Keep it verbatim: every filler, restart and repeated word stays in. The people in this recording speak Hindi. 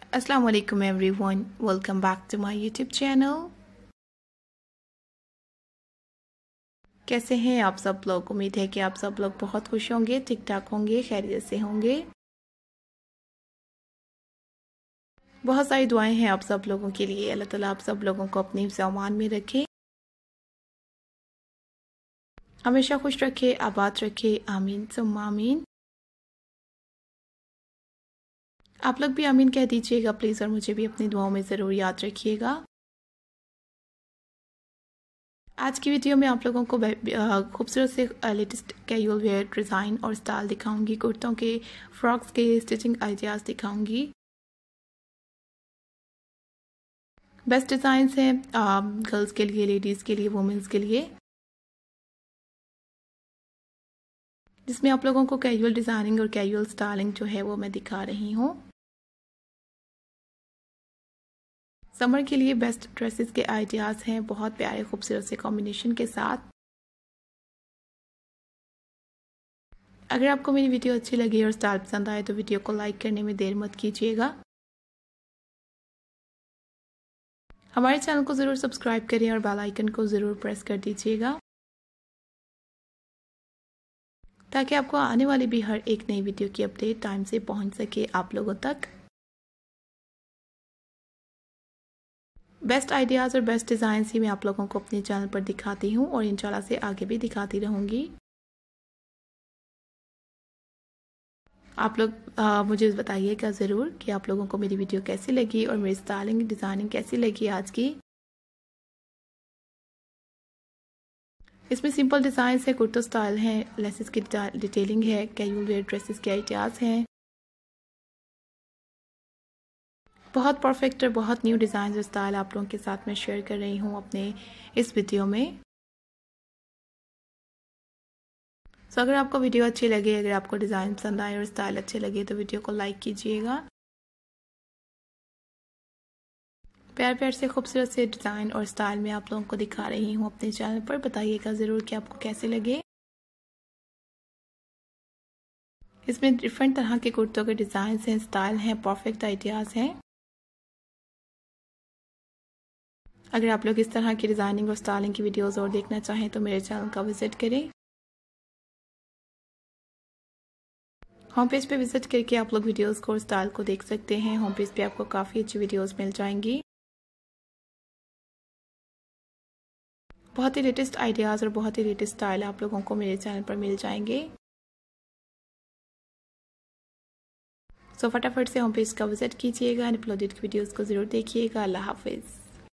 अस्सलाम वालेकुम everyone, welcome back to my YouTube channel. कैसे हैं आप सब लोग? उम्मीद है कि आप सब लोग बहुत खुश होंगे, ठीक ठाक होंगे, खैरियत से होंगे। बहुत सारी दुआएं हैं आप सब लोगों के लिए। अल्लाह ताला आप सब लोगों को अपनी सामान में रखे, हमेशा खुश रखे, आबाद रखे। आमीन सुम्मा आमीन। आप लोग भी आमीन कह दीजिएगा प्लीज़, और मुझे भी अपनी दुआओं में ज़रूर याद रखिएगा। आज की वीडियो में आप लोगों को खूबसूरत से लेटेस्ट कैजुअल वेयर डिज़ाइन और स्टाइल दिखाऊंगी। कुर्तों के, फ्रॉक्स के स्टिचिंग आइडियाज़ दिखाऊंगी। बेस्ट डिज़ाइंस हैं गर्ल्स के लिए, लेडीज़ के लिए, वुमेंस के लिए, जिसमें आप लोगों को कैजुअल डिज़ाइनिंग और कैजुअल स्टाइलिंग जो है वो मैं दिखा रही हूँ। समर के लिए बेस्ट ड्रेसेस के आइडियाज़ हैं, बहुत प्यारे खूबसूरत से कॉम्बिनेशन के साथ। अगर आपको मेरी वीडियो अच्छी लगी और स्टाइल पसंद आए तो वीडियो को लाइक करने में देर मत कीजिएगा। हमारे चैनल को ज़रूर सब्सक्राइब करें और बेल आइकन को ज़रूर प्रेस कर दीजिएगा, ताकि आपको आने वाली भी हर एक नई वीडियो की अपडेट टाइम से पहुंच सके आप लोगों तक। बेस्ट आइडियाज़ और बेस्ट डिज़ाइंस ही मैं आप लोगों को अपने चैनल पर दिखाती हूँ और इंशाल्लाह से आगे भी दिखाती रहूँगी। आप लोग आ, मुझे बताइएगा ज़रूर कि आप लोगों को मेरी वीडियो कैसी लगी और मेरी स्टाइलिंग डिज़ाइनिंग कैसी लगी आज की। इसमें सिंपल डिज़ाइंस है, कुर्ता स्टाइल है, लेसेस की डिटेलिंग है, कैजुअल वेयर ड्रेसेस के आइडियाज़ हैं। बहुत परफेक्ट और बहुत न्यू डिज़ाइन और स्टाइल आप लोगों के साथ मैं शेयर कर रही हूँ अपने इस वीडियो में। सो अगर आपको वीडियो अच्छी लगे, अगर आपको डिज़ाइन पसंद आए और स्टाइल अच्छे लगे तो वीडियो को लाइक कीजिएगा। प्यार प्यार से खूबसूरत से डिज़ाइन और स्टाइल में आप लोगों को दिखा रही हूँ अपने चैनल पर। बताइएगा ज़रूर कि आपको कैसे लगे। इसमें डिफरेंट तरह के कुर्तों के डिज़ाइन हैं, स्टाइल हैं, परफेक्ट आइडियाज़ हैं। अगर आप लोग इस तरह की डिज़ाइनिंग और स्टाइलिंग की वीडियोस और देखना चाहें तो मेरे चैनल का विजिट करें। होम पेज पे विजिट करके आप लोग वीडियोस को और स्टाइल को देख सकते हैं। होम पेज पे आपको काफ़ी अच्छी वीडियोस मिल जाएंगी। बहुत ही लेटेस्ट आइडियाज़ और बहुत ही लेटेस्ट स्टाइल आप लोगों को मेरे चैनल पर मिल जाएंगे। सो फटाफट से होम पेज का विजिट कीजिएगा, अपलोडेड वीडियोस को ज़रूर देखिएगा। अल्लाह हाफिज़।